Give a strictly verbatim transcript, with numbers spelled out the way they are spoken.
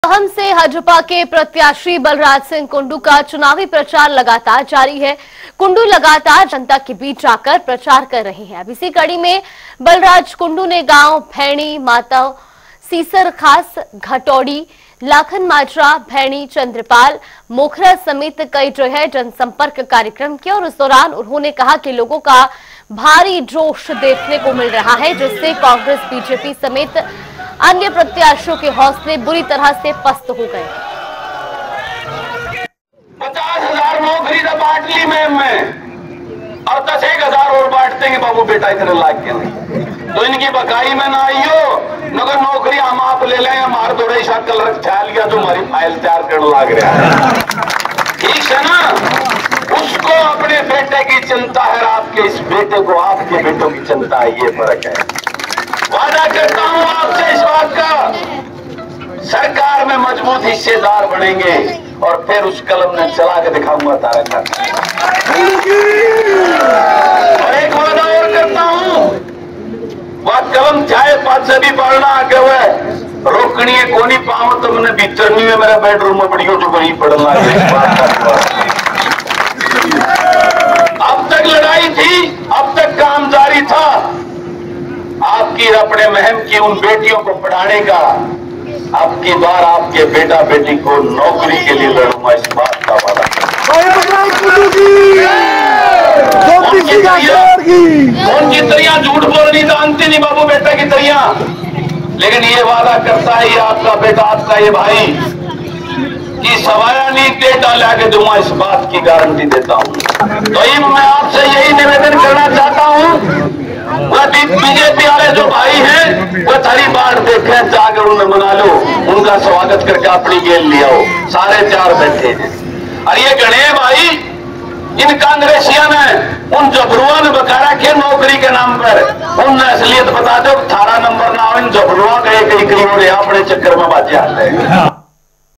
हम से भाजपा के प्रत्याशी बलराज सिंह कुंडू का चुनावी प्रचार लगातार जारी है। कुंडू लगातार जनता के बीच जाकर प्रचार कर रहे हैं। अब इसी कड़ी में बलराज कुंडू ने गांव भैणी, माता सीसर खास, घटौड़ी, लाखन माजरा, भैणी, चंद्रपाल, मोखरा समेत कई जगह जनसंपर्क कार्यक्रम किया और इस दौरान उन्होंने कहा कि लोगों का भारी जोश देखने को मिल रहा है, जिससे कांग्रेस, बीजेपी समेत अन्य प्रत्याशियों के हौसले बुरी तरह से पस्त हो गए। पचास हजार नौकरी तो बांट ली मैम में और दस एक हजार और बांट देंगे बाबू बेटा इतने लाख के नहीं तो इनकी बकाई में ना आइयो नगर नौकरी हम आप ले लें। हमारे थोड़े सा कलर ख्याल गया तो हमारी फाइल तैयार करने लग रहा है। ठीक है ना, उसको अपने बेटे की चिंता है, आपके इस बेटे को आपके बेटों की चिंता है, ये फर्क है। वादा करता हूं आपसे इस बात का, सरकार में मजबूत हिस्सेदार बनेंगे और फिर उस कलम में चला के दिखाऊंगा तारा का। और एक वादा और करता हूं, वह कलम चाहे पांच से भी पढ़ना आगे हुए रोकनी है कोनी पाओ तो मैंने भीतर नहीं है, मेरा बेडरूम में बढ़िया जो बड़ी पढ़ना है। अब तक लड़ाई थी, अब तक काम जारी था, आपकी अपने महम की उन बेटियों को पढ़ाने का। अब की बार आपके बेटा बेटी को नौकरी के लिए लड़ूंगा, इस बात का वादा। उनकी तरिया झूठ बोलनी जानती नहीं बाबू बेटा की तरिया, लेकिन ये वादा करता है ये आपका बेटा, आपका ये भाई कि सवाया नहीं टेढ़ा लाके दूंगा, इस बात की गारंटी देता हूँ। तो ये मैं आपसे यही निवेदन करना चाहता हूँ, वह बीजेपी वाले जो भाई हैं वह थारी बाढ़ देखें, जाकर उन्हें मना लो, उनका स्वागत करके अपनी गेल लिया हो। सारे चार बैठे हैं और ये गणे भाई इन कांग्रेसियों ने उन जबरुआ ने बका रखे नौकरी के नाम पर, उनने असलियत बता दो, थारा नंबर ना हो, इन जबरुआ का एक करोड़ अपने चक्कर में बाजे आते हैं।